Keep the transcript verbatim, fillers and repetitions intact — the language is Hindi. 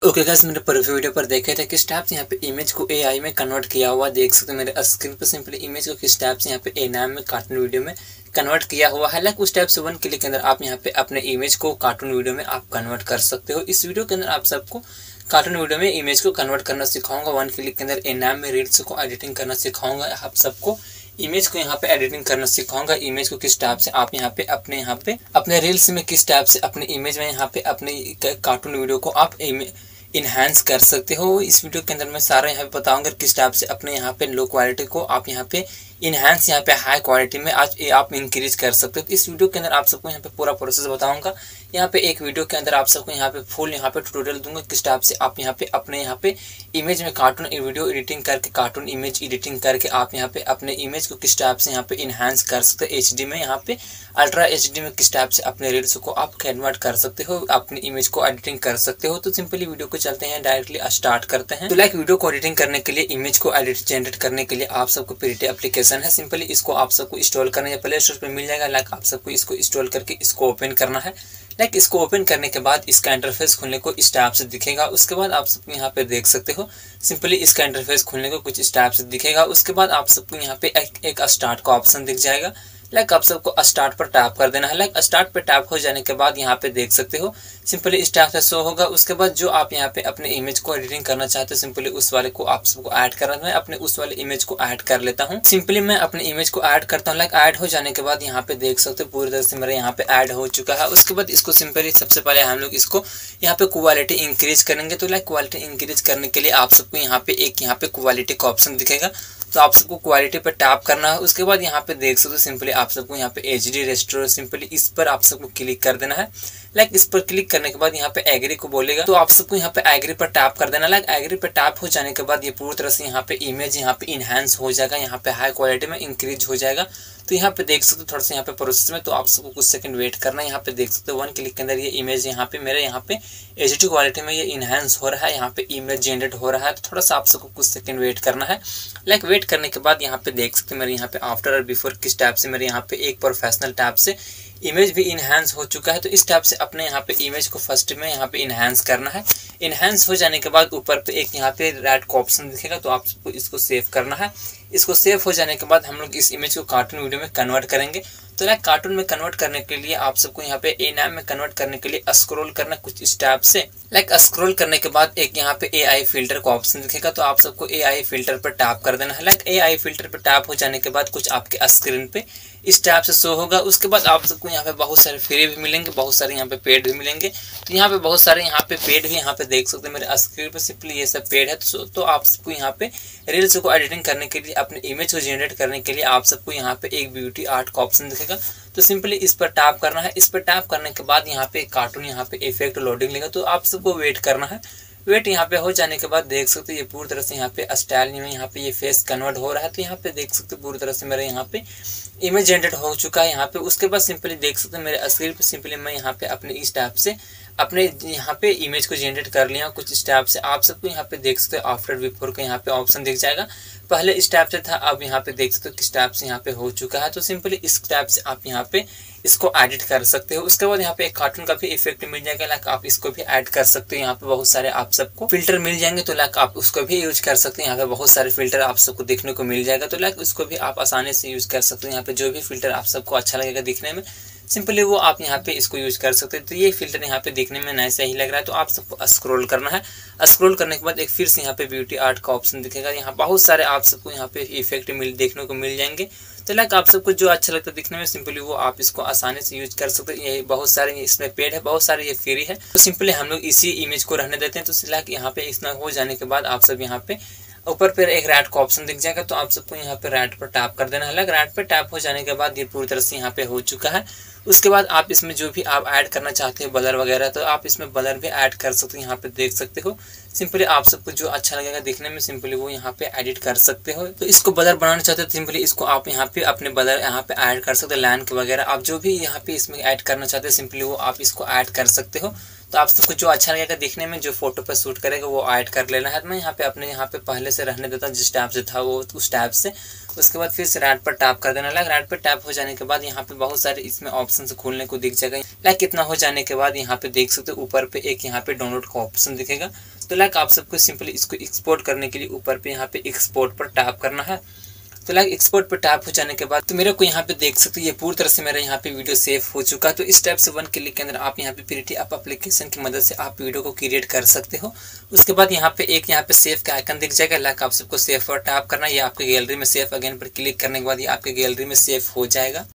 ओके गाइस, मेरे प्रीवियस वीडियो पर देखे थे किस टाइप से यहाँ पे इमेज को एआई में कन्वर्ट किया हुआ देख सकते हो मेरे स्क्रीन पर। सिंपली इमेज को किस टाइप से यहाँ पे एनाम में कार्टून वीडियो में कन्वर्ट किया हुआ है। लाइक उस टाइप से वन क्लिक के अंदर आप यहाँ पे अपने इमेज को कार्टून वीडियो में आप कन्वर्ट कर सकते हो। इस वीडियो के अंदर आप सबको कार्टून वीडियो में इमेज को कन्वर्ट करना सिखाऊंगा। वन क्लिक के अंदर एनाम में रील्स को एडिटिंग करना सिखाऊंगा। आप सबको इमेज को यहाँ पे एडिटिंग करना सिखाऊंगा। इमेज को किस टाइप से आप यहाँ पे अपने यहाँ पे अपने रील्स में किस टाइप से अपने इमेज में यहाँ पे अपने कार्टून वीडियो को आप इनहांस कर सकते हो। इस वीडियो के अंदर मैं सारा यहाँ पे बताऊंगा किस टाइप से अपने यहाँ पे लो क्वालिटी को आप यहाँ पे इनहांस यहाँ पे हाई क्वालिटी में आज आप इंक्रीज कर सकते हो। इस वीडियो के अंदर आप सबको यहाँ पे पूरा प्रोसेस बताऊंगा। यहाँ पे एक वीडियो के अंदर आप सबको यहाँ पे फुल यहाँ पे ट्यूटोरियल दूंगा किस टाइप से आप यहाँ पे अपने यहाँ पे इमेज में कार्टून वीडियो एडिटिंग करके कार्टून इमेज एडिटिंग करके आप यहाँ पे अपने इमेज को किस टाइप से यहाँ पे इनहांस कर सकते हो। एच डी में यहाँ पे अल्ट्रा एच डी में किस टाइप से अपने रील्स को आप कन्वर्ट कर सकते हो, अपनी इमेज को एडिटिंग कर सकते हो। तो सिंपली वीडियो को चलते हैं, डायरेक्टली स्टार्ट करते हैं। तो लाइक वीडियो को एडिटिंग करने के लिए, इमेज को एडिट जनरेट करने के लिए आप सबको प्रीटी एप्लीकेशन है। सिंपली इसको आप सबको इंस्टॉल करना है, प्ले स्टोर पे मिल जाएगा। लाइक आप सबको इसको इंस्टॉल करके इसको ओपन करना है। लाइक इसको ओपन करने के बाद इसका इंटरफेस खुलने को इस टाइप से दिखेगा। उसके बाद आप सबको यहाँ पे देख सकते हो सिंपली इसका इंटरफेस खुलने को कुछ इस टाइप से दिखेगा। उसके बाद आप सबको यहाँ पे एक, एक स्टार्ट का ऑप्शन दिख जाएगा। लाइक आप सबको स्टार्ट पर टैप कर देना है। लाइक स्टार्ट पर टैप हो जाने के बाद यहाँ पे देख सकते हो सिंपली इस टाइप से शो होगा। उसके बाद जो आप यहाँ पे अपने इमेज को एडिटिंग करना चाहते हो सिंपली उस वाले को आप सबको ऐड करना है। मैं अपने उस वाले इमेज को ऐड कर लेता हूँ। सिंपली मैं अपने इमेज को ऐड करता हूँ। लाइक ऐड हो जाने के बाद यहाँ पे देख सकते हो पूरी तरह से मेरा यहाँ पे ऐड हो चुका है। उसके बाद इसको सिंपली सबसे पहले हम लोग इसको यहाँ पे क्वालिटी इंक्रीज करेंगे। तो लाइक क्वालिटी इंक्रीज करने के लिए आप सबको यहाँ पे एक यहाँ पे क्वालिटी का ऑप्शन दिखेगा। तो आप सबको क्वालिटी पर टैप करना है। उसके बाद यहाँ पे देख सकते हो सिंपली आप सबको यहाँ पे एच डी रेस्टोर सिंपली इस पर आप सबको क्लिक कर देना है। लाइक इस पर क्लिक करने के बाद यहाँ पे एग्री को बोलेगा, तो आप सबको यहाँ पे एग्री पर टैप कर देना। लाइक एग्री पर टैप हो जाने के बाद ये पूरी तरह से यहाँ पे इमेज यहाँ पे इनहांस हो जाएगा, यहाँ पे हाई क्वालिटी में इंक्रीज हो जाएगा। तो यहाँ पे देख सकते हो थोड़ा सा यहाँ पे प्रोसेस में, तो आप सबको कुछ सेकंड वेट करना है। यहाँ पे देख सकते हो वन क्लिक के अंदर ये इमेज यहाँ पे मेरे यहाँ पे एच डी क्वालिटी में ये इनहांस हो रहा है, यहाँ पे इमेज जनरेट हो रहा है। तो थोड़ा सा आप सबको कुछ सेकंड वेट करना है। लाइक वेट करने के बाद यहाँ पे देख सकते हो मेरे यहाँ पे आफ्टर और बिफोर किस टाइप से मेरे यहाँ पे एक प्रोफेशनल टाइप से इमेज भी इनहांस हो चुका है। तो इस टाइप से अपने यहाँ पे इमेज को फर्स्ट में यहाँ पे इनहांस करना है। इनहांस हो जाने के बाद ऊपर पे एक यहाँ पे राइट का ऑप्शन दिखेगा, तो आप सबको इसको सेव करना है। इसको सेव हो जाने के बाद हम लोग इस इमेज को कार्टून वीडियो में कन्वर्ट करेंगे। तो लाइक कार्टून में कन्वर्ट करने के लिए आप सबको यहाँ पे एनाम में कन्वर्ट करने के लिए स्क्रॉल करना कुछ इस टाइप से। लाइक स्क्रॉल करने के बाद एक यहाँ पे एआई फिल्टर का ऑप्शन दिखेगा, तो आप सबको एआई फिल्टर पर टैप कर देना है। लाइक एआई फिल्टर पर टैप हो जाने के बाद कुछ आपके स्क्रीन पे इस टाइप से शो होगा। उसके बाद आप सबको यहाँ पे बहुत सारे फ्री भी मिलेंगे, बहुत सारे यहाँ पे पेड भी मिलेंगे। तो यहाँ पे बहुत सारे यहाँ पे पेड भी यहाँ पे देख सकते हैं मेरे स्क्रीन पे सिंपली ये सब पेड है। तो, तो आप सबको यहाँ पे रील्स को एडिटिंग करने के लिए, अपने इमेज को जनरेट करने के लिए आप सबको यहाँ पे एक ब्यूटी आर्ट का ऑप्शन दिखेगा। तो सिंपली इस पर टैप करना है। इस पर टैप करने के बाद यहाँ पे कार्टून यहाँ पे इफेक्ट लोडिंग लेगा, तो आप सबको वेट करना है। वेट यहाँ पे हो जाने के बाद देख सकते हो ये पूरी तरह से यहाँ पे स्टाइल में यहाँ पे ये फेस कन्वर्ट हो रहा है। तो यहाँ पे देख सकते हो पूरी तरह से मेरे यहाँ पे इमेज जनरेट हो चुका है यहाँ पे। उसके बाद सिंपली देख सकते हो मेरे स्क्रीन पे सिंपली मैं यहाँ पे अपने इस टाइप से अपने यहाँ पे इमेज को जनरेट कर लिया कुछ इस टाइप से। आप सबको यहाँ पे देख सकते हो आफ्टर बिफोर का यहाँ पे ऑप्शन दिख जाएगा। पहले इस टाइप से था, अब यहाँ पे देख सकते हो किस टाइप से यहाँ पे हो चुका है। तो सिंपली इस टाइप से आप यहाँ पे इसको एडिट कर सकते हो। उसके बाद यहाँ पे एक कार्टून का भी इफेक्ट मिल जाएगा, लाइक आप इसको भी ऐड कर सकते हो। यहाँ पे बहुत सारे आप सबको फिल्टर मिल जाएंगे, तो लाइक आप उसको भी यूज कर सकते हैं। यहाँ पे बहुत सारे फिल्टर आप सबको देखने को मिल जाएगा, तो लाइक उसको भी आप आसानी से यूज कर सकते हो। यहाँ पे जो भी फिल्टर आप सबको अच्छा लगेगा दिखने में सिंपली वो आप यहाँ पे इसको यूज कर सकते हैं। तो ये फिल्टर यहाँ पे देखने में नया सही लग रहा है, तो आप सबको स्क्रॉल करना है। स्क्रॉल करने के बाद एक फिर से यहाँ पे ब्यूटी आर्ट का ऑप्शन दिखेगा। यहाँ बहुत सारे आप सबको यहाँ पे इफेक्ट मिल देखने को मिल जाएंगे। तो लाइक आप सबको जो अच्छा लगता है दिखने में सिंपली वो आप इसको आसानी से यूज कर सकते हैं। ये बहुत सारे इसमें पेड है, बहुत सारे ये फ्री है। तो सिंपली हम लोग इसी इमेज को रहने देते हैं। तो लाइक यहाँ पे इतना हो जाने के बाद आप सब यहाँ पे ऊपर पर एक राइट का ऑप्शन दिख जाएगा, तो आप सबको यहाँ पे राइट पर टैप कर देना है। लाइक राइट पर टैप हो जाने के बाद ये पूरी तरह से यहाँ पे हो चुका है। उसके बाद आप इसमें जो भी आप ऐड करना चाहते हो ब्लर वगैरह, तो आप इसमें ब्लर भी ऐड कर सकते हो। यहाँ पे देख सकते हो सिंपली आप सबको जो अच्छा लगेगा दिखने में सिंपली वो यहाँ पे एडिट कर सकते हो। तो इसको ब्लर बनाना चाहते हो सिंपली इसको आप यहाँ पे अपने ब्लर यहाँ पे ऐड कर सकते हो। लाइन के वगैरह आप जो भी यहाँ पे इसमें ऐड करना चाहते हो सिंपली वो आप इसको ऐड कर सकते हो। तो तो आप सबको जो अच्छा लगेगा देखने में, जो फोटो पर शूट करेगा वो ऐड कर लेना है। मैं यहाँ पे अपने यहाँ पे पहले से रहने देता हूँ, जिस टैब से था वो उस टैब से। उसके बाद फिर से राइट पर टैप कर देना। लाइक राइट पर टैप हो जाने के बाद यहाँ पे बहुत सारे इसमें ऑप्शन खोलने को दिख जाएगा। लाइक इतना हो जाने के बाद यहाँ पे देख सकते हो ऊपर पे एक यहाँ पे डाउनलोड का ऑप्शन दिखेगा। तो लाइक आप सबको सिंपली इसको एक्सपोर्ट करने के लिए ऊपर पे यहाँ पे एक्सपोर्ट पर टैप करना है। तो लाइक एक्सपोर्ट पर टैप हो जाने के बाद तो मेरे को यहाँ पे देख सकते हो ये पूरी तरह से मेरा यहाँ पे वीडियो सेव हो चुका है। तो इस टाइप से वन क्लिक के अंदर आप यहाँ पे प्रिटी ऐप एप्लीकेशन की मदद से आप वीडियो को क्रिएट कर सकते हो। उसके बाद यहाँ पे एक यहाँ पे सेव का आइकन दिख जाएगा। लाइक आप सबको सेव पर टैप करना है, ये आपके गैलरी में सेव, अगेन पर क्लिक करने के बाद ये आपके गैलरी में सेव हो जाएगा।